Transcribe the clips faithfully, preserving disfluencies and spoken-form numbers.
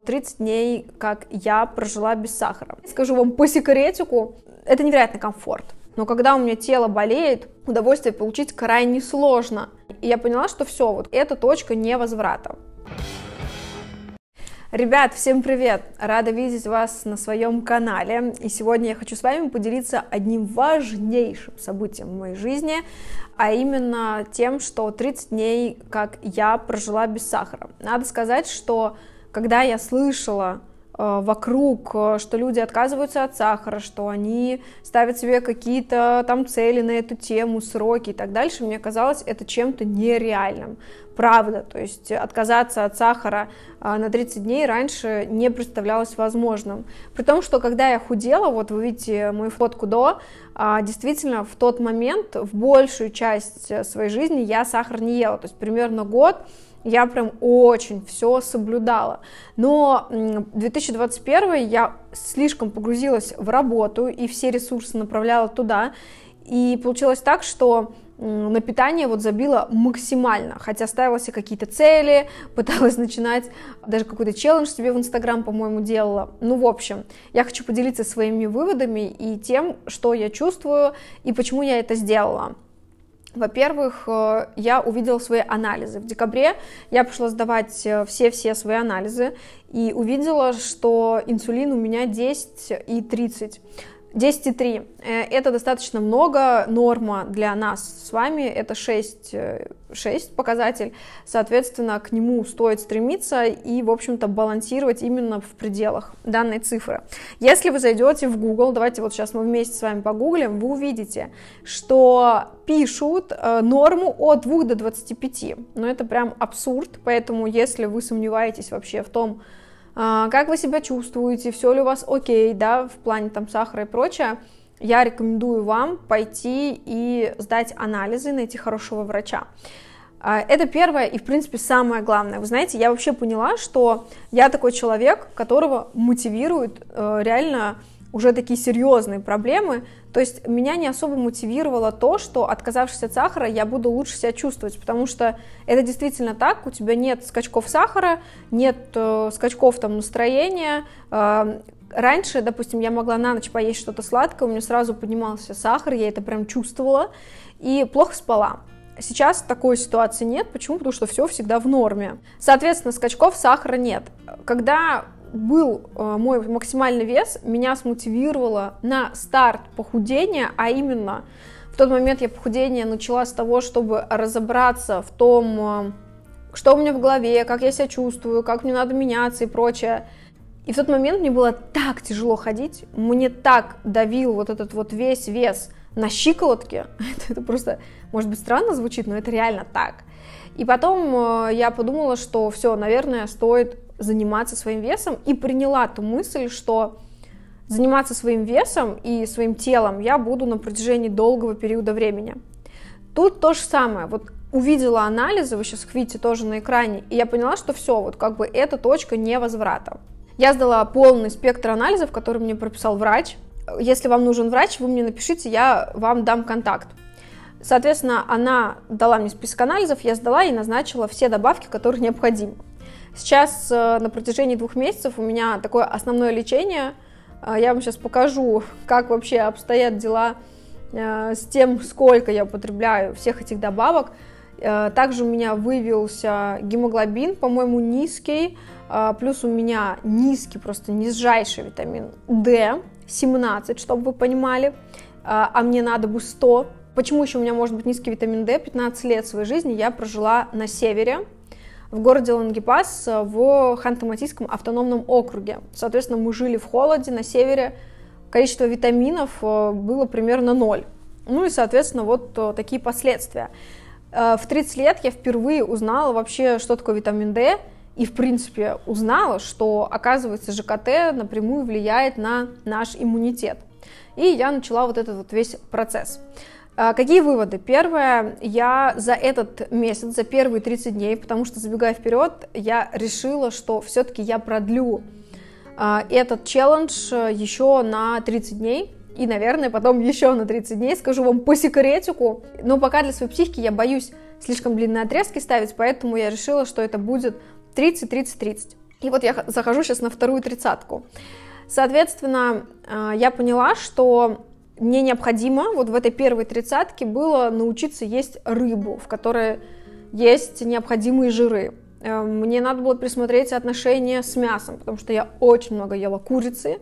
тридцать дней, как я прожила без сахара. Скажу вам по секретику, это невероятный комфорт. Но когда у меня тело болеет, удовольствие получить крайне сложно. И я поняла, что все, вот это точка невозврата. Ребят, всем привет! Рада видеть вас на своем канале. И сегодня я хочу с вами поделиться одним важнейшим событием в моей жизни, а именно тем, что тридцать дней, как я прожила без сахара. Надо сказать, что когда я слышала э, вокруг, что люди отказываются от сахара, что они ставят себе какие-то там цели на эту тему, сроки и так дальше, мне казалось это чем-то нереальным. Правда, то есть отказаться от сахара э, на тридцать дней раньше не представлялось возможным. При том, что когда я худела, вот вы видите мою фотку до, э, действительно в тот момент, в большую часть своей жизни я сахар не ела, то есть примерно год я прям очень все соблюдала. Но две тысячи двадцать первый я слишком погрузилась в работу и все ресурсы направляла туда. И получилось так, что на питание вот забила максимально, хотя ставила себе какие-то цели, пыталась начинать, даже какой-то челлендж себе в Инстаграм, по-моему, делала. Ну, в общем, я хочу поделиться своими выводами и тем, что я чувствую и почему я это сделала. Во-первых, я увидела свои анализы. В декабре я пошла сдавать все-все свои анализы и увидела, что инсулин у меня десять и тридцать. десять и три. Это достаточно много, норма для нас с вами это шесть, шесть показатель, соответственно, к нему стоит стремиться и, в общем-то, балансировать именно в пределах данной цифры. Если вы зайдете в Google, давайте вот сейчас мы вместе с вами погуглим, вы увидите, что пишут норму от двух до двадцати пяти, но это прям абсурд, поэтому если вы сомневаетесь вообще в том, как вы себя чувствуете, все ли у вас окей, да, в плане там сахара и прочее, я рекомендую вам пойти и сдать анализы, найти хорошего врача. Это первое и, в принципе, самое главное. Вы знаете, я вообще поняла, что я такой человек, которого мотивирует реально уже такие серьезные проблемы. То есть меня не особо мотивировало то, что, отказавшись от сахара, я буду лучше себя чувствовать, потому что это действительно так, у тебя нет скачков сахара, нет э, скачков там настроения. Э, раньше, допустим, я могла на ночь поесть что-то сладкое, у меня сразу поднимался сахар, я это прям чувствовала, и плохо спала. Сейчас такой ситуации нет. Почему? Потому что все всегда в норме. Соответственно, скачков сахара нет. Когда был э, мой максимальный вес, меня смотивировало на старт похудения, а именно в тот момент я похудение начала с того, чтобы разобраться в том, э, что у меня в голове, как я себя чувствую, как мне надо меняться и прочее. И в тот момент мне было так тяжело ходить, мне так давил вот этот вот весь вес на щиколотке, это, это просто, может быть, странно звучит, но это реально так. И потом э, я подумала, что все, наверное, стоит заниматься своим весом, и приняла ту мысль, что заниматься своим весом и своим телом я буду на протяжении долгого периода времени. Тут то же самое, вот увидела анализы, вы сейчас их видите тоже на экране, и я поняла, что все, вот как бы это точка невозврата. Я сдала полный спектр анализов, который мне прописал врач. Если вам нужен врач, вы мне напишите, я вам дам контакт. Соответственно, она дала мне список анализов, я сдала и назначила все добавки, которые необходимы. Сейчас на протяжении двух месяцев у меня такое основное лечение. Я вам сейчас покажу, как вообще обстоят дела с тем, сколько я употребляю всех этих добавок. Также у меня выявился гемоглобин, по-моему, низкий, плюс у меня низкий, просто нижайший витамин дэ, семнадцать, чтобы вы понимали, а мне надо бы сто. Почему еще у меня может быть низкий витамин дэ? пятнадцать лет своей жизни я прожила на севере, в городе Лангепас, в Ханты-Мансийском автономном округе. Соответственно, мы жили в холоде на севере, количество витаминов было примерно ноль. Ну и, соответственно, вот такие последствия. В тридцать лет я впервые узнала вообще, что такое витамин дэ, и, в принципе, узнала, что, оказывается, жэ ка тэ напрямую влияет на наш иммунитет. И я начала вот этот вот весь процесс. Какие выводы? Первое, я за этот месяц, за первые тридцать дней, потому что, забегая вперед, я решила, что все-таки я продлю этот челлендж еще на тридцать дней, и, наверное, потом еще на тридцать дней, скажу вам по секретику, но пока для своей психики я боюсь слишком длинные отрезки ставить, поэтому я решила, что это будет тридцать, тридцать, тридцать. И вот я захожу сейчас на вторую тридцатку. Соответственно, я поняла, что мне необходимо вот в этой первой тридцатке было научиться есть рыбу, в которой есть необходимые жиры. Мне надо было присмотреть соотношение с мясом, потому что я очень много ела курицы,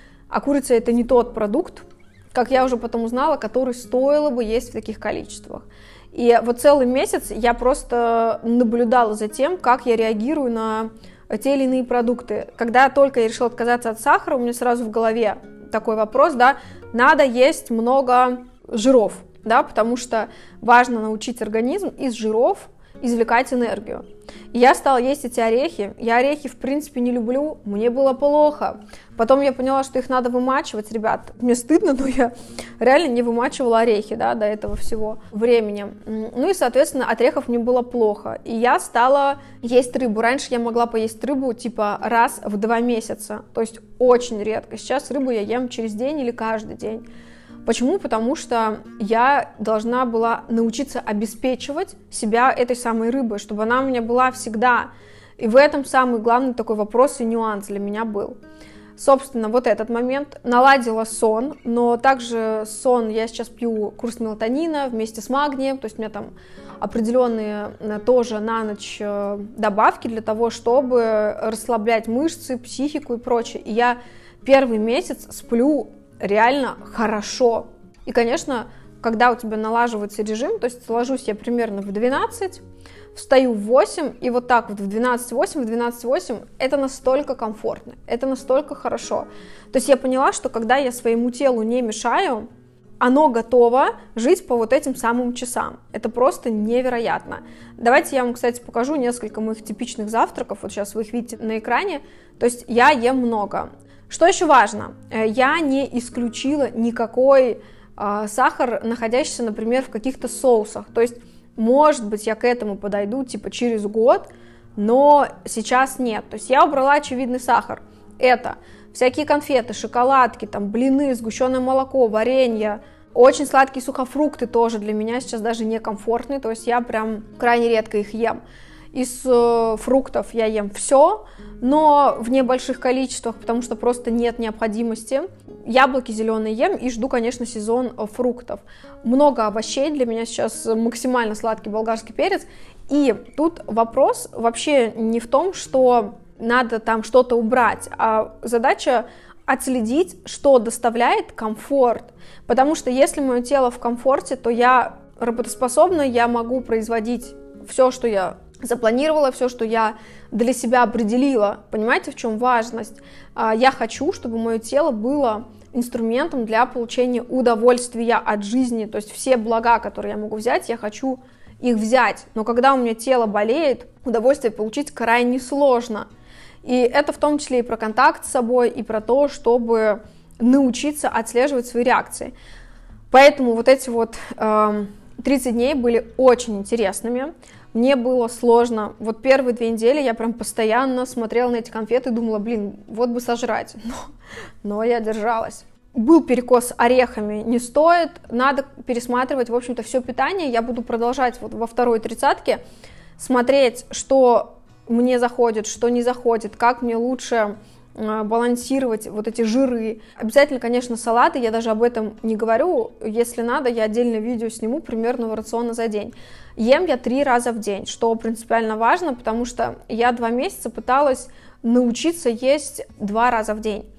а курица это не тот продукт, как я уже потом узнала, который стоило бы есть в таких количествах. И вот целый месяц я просто наблюдала за тем, как я реагирую на те или иные продукты. Когда только я решила отказаться от сахара, у меня сразу в голове такой вопрос, да, надо есть много жиров, да, потому что важно научить организм из жиров извлекать энергию. И я стала есть эти орехи. Я орехи, в принципе, не люблю, мне было плохо. Потом я поняла, что их надо вымачивать, ребят. Мне стыдно, но я реально не вымачивала орехи, да, до этого всего времени. Ну и, соответственно, от орехов мне было плохо. И я стала есть рыбу. Раньше я могла поесть рыбу, типа, раз в два месяца. То есть очень редко. Сейчас рыбу я ем через день или каждый день. Почему? Потому что я должна была научиться обеспечивать себя этой самой рыбой, чтобы она у меня была всегда. И в этом самый главный такой вопрос и нюанс для меня был. Собственно, вот этот момент. Наладила сон, но также сон, я сейчас пью курс мелатонина вместе с магнием, то есть у меня там определенные тоже на ночь добавки для того, чтобы расслаблять мышцы, психику и прочее. И я первый месяц сплю реально хорошо. И, конечно, когда у тебя налаживается режим, то есть ложусь я примерно в двенадцать, встаю в восемь, и вот так вот в двенадцать восемь, в двенадцать восемь, это настолько комфортно, это настолько хорошо. То есть я поняла, что когда я своему телу не мешаю, оно готово жить по вот этим самым часам. Это просто невероятно. Давайте я вам, кстати, покажу несколько моих типичных завтраков. Вот сейчас вы их видите на экране. То есть я ем много. Что еще важно? Я не исключила никакой э, сахар, находящийся, например, в каких-то соусах. То есть, может быть, я к этому подойду типа через год, но сейчас нет. То есть я убрала очевидный сахар. Это всякие конфеты, шоколадки, там, блины, сгущенное молоко, варенье, очень сладкие сухофрукты тоже для меня сейчас даже некомфортные. То есть я прям крайне редко их ем. Из э, фруктов я ем все, но в небольших количествах, потому что просто нет необходимости. Яблоки зеленые ем и жду, конечно, сезон фруктов. Много овощей, для меня сейчас максимально сладкий болгарский перец. И тут вопрос вообще не в том, что надо там что-то убрать, а задача отследить, что доставляет комфорт. Потому что если мое тело в комфорте, то я работоспособна, я могу производить все, что я запланировала, все, что я для себя определила. Понимаете, в чем важность? Я хочу, чтобы мое тело было инструментом для получения удовольствия от жизни. То есть все блага, которые я могу взять, я хочу их взять. Но когда у меня тело болеет, удовольствие получить крайне сложно. И это в том числе и про контакт с собой, и про то, чтобы научиться отслеживать свои реакции. Поэтому вот эти вот э, тридцать дней были очень интересными. Мне было сложно. Вот первые две недели я прям постоянно смотрела на эти конфеты и думала, блин, вот бы сожрать. Но, но я держалась. Был перекос орехами, не стоит. Надо пересматривать, в общем-то, все питание. Я буду продолжать вот во второй тридцатке смотреть, что мне заходит, что не заходит, как мне лучше балансировать вот эти жиры. Обязательно, конечно, салаты, я даже об этом не говорю, если надо, я отдельное видео сниму примерного рациона за день. Ем я три раза в день, что принципиально важно, потому что я два месяца пыталась научиться есть два раза в день.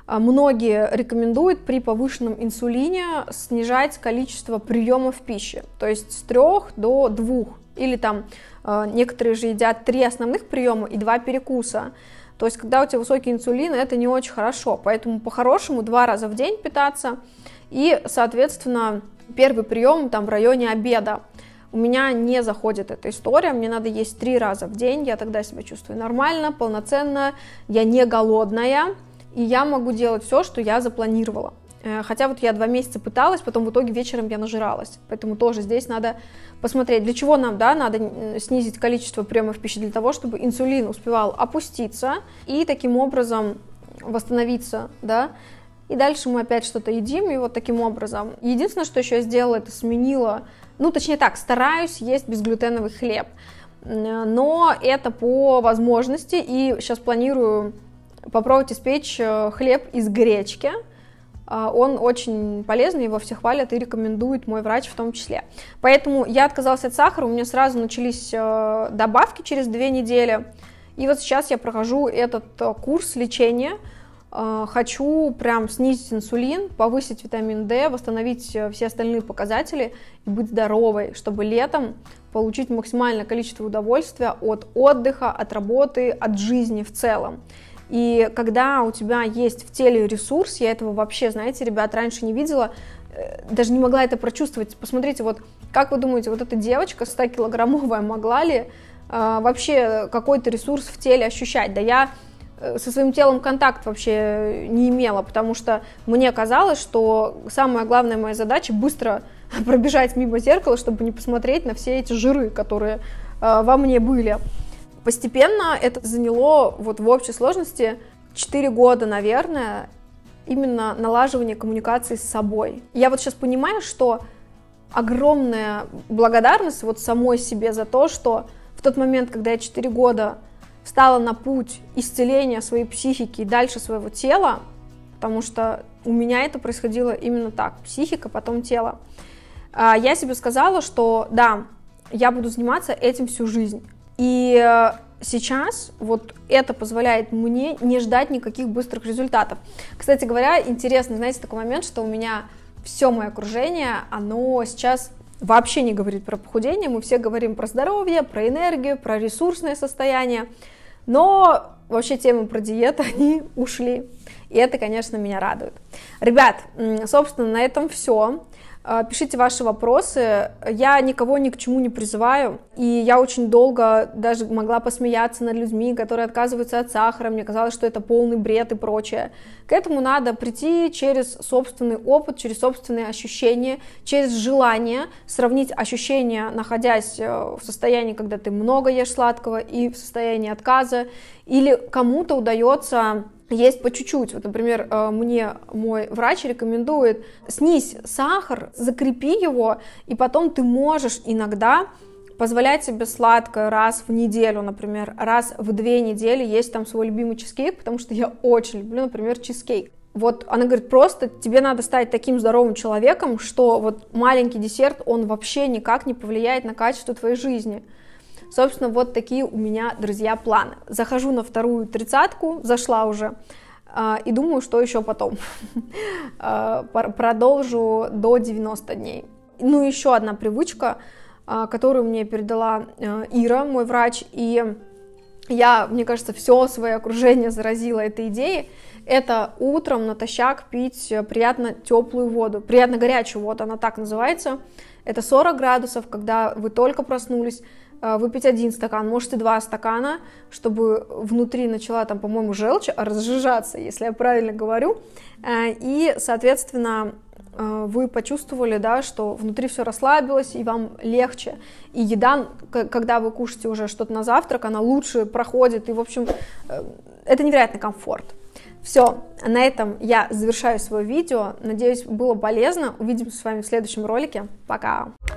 Многие рекомендуют при повышенном инсулине снижать количество приемов пищи, то есть с трех до двух, или там некоторые же едят три основных приема и два перекуса. То есть, когда у тебя высокий инсулин, это не очень хорошо, поэтому по-хорошему два раза в день питаться, и, соответственно, первый прием там в районе обеда. У меня не заходит эта история, мне надо есть три раза в день, я тогда себя чувствую нормально, полноценно, я не голодная, и я могу делать все, что я запланировала. Хотя вот я два месяца пыталась, потом в итоге вечером я нажиралась, поэтому тоже здесь надо посмотреть, для чего нам, да, надо снизить количество приемов пищи, для того, чтобы инсулин успевал опуститься и таким образом восстановиться, да, и дальше мы опять что-то едим, и вот таким образом. Единственное, что еще я сделала, это сменила, ну, точнее так, стараюсь есть безглютеновый хлеб. но это по возможности, и сейчас планирую попробовать испечь хлеб из гречки. Он очень полезный, его все хвалят и рекомендует мой врач в том числе. Поэтому я отказалась от сахара, у меня сразу начались добавки через две недели. И вот сейчас я прохожу этот курс лечения. Хочу прям снизить инсулин, повысить витамин D, восстановить все остальные показатели и быть здоровой, чтобы летом получить максимальное количество удовольствия от отдыха, от работы, от жизни в целом. И когда у тебя есть в теле ресурс, я этого вообще, знаете, ребят, раньше не видела, даже не могла это прочувствовать. Посмотрите, вот как вы думаете, вот эта девочка ста-килограммовая могла ли э, вообще какой-то ресурс в теле ощущать? Да я со своим телом контакт вообще не имела, потому что мне казалось, что самая главная моя задача быстро пробежать мимо зеркала, чтобы не посмотреть на все эти жиры, которые э, во мне были. Постепенно это заняло вот в общей сложности четыре года, наверное, именно налаживание коммуникации с собой. Я вот сейчас понимаю, что огромная благодарность вот самой себе за то, что в тот момент, когда я четыре года встала на путь исцеления своей психики и дальше своего тела, потому что у меня это происходило именно так, психика, потом тело, я себе сказала, что да, я буду заниматься этим всю жизнь. И сейчас вот это позволяет мне не ждать никаких быстрых результатов. Кстати говоря, интересно, знаете, такой момент, что у меня все мое окружение, оно сейчас вообще не говорит про похудение, мы все говорим про здоровье, про энергию, про ресурсное состояние, но вообще темы про диету, они ушли, и это, конечно, меня радует. Ребят, собственно, на этом все. Пишите ваши вопросы, я никого ни к чему не призываю, и я очень долго даже могла посмеяться над людьми, которые отказываются от сахара, мне казалось, что это полный бред и прочее. К этому надо прийти через собственный опыт, через собственные ощущения, через желание сравнить ощущения, находясь в состоянии, когда ты много ешь сладкого, и в состоянии отказа, или кому-то удается есть по чуть-чуть. Вот, например, мне мой врач рекомендует: снизь сахар, закрепи его, и потом ты можешь иногда позволять себе сладкое раз в неделю, например, раз в две недели есть там свой любимый чизкейк, потому что я очень люблю, например, чизкейк. Вот она говорит, просто тебе надо стать таким здоровым человеком, что вот маленький десерт, он вообще никак не повлияет на качество твоей жизни. Собственно, вот такие у меня, друзья, планы. Захожу на вторую тридцатку, зашла уже, и думаю, что еще потом. Продолжу до девяноста дней. Ну, еще одна привычка, которую мне передала Ира, мой врач, и я, мне кажется, все свое окружение заразила этой идеей. Это утром натощак пить приятно теплую воду, приятно горячую воду, она так называется. Это сорок градусов, когда вы только проснулись, выпить один стакан, можете два стакана, чтобы внутри начала там, по-моему, желчь разжижаться, если я правильно говорю, и, соответственно, вы почувствовали, да, что внутри все расслабилось, и вам легче. И еда, когда вы кушаете уже что-то на завтрак, она лучше проходит, и, в общем, это невероятный комфорт. Все, на этом я завершаю свое видео. Надеюсь, было полезно. Увидимся с вами в следующем ролике. Пока!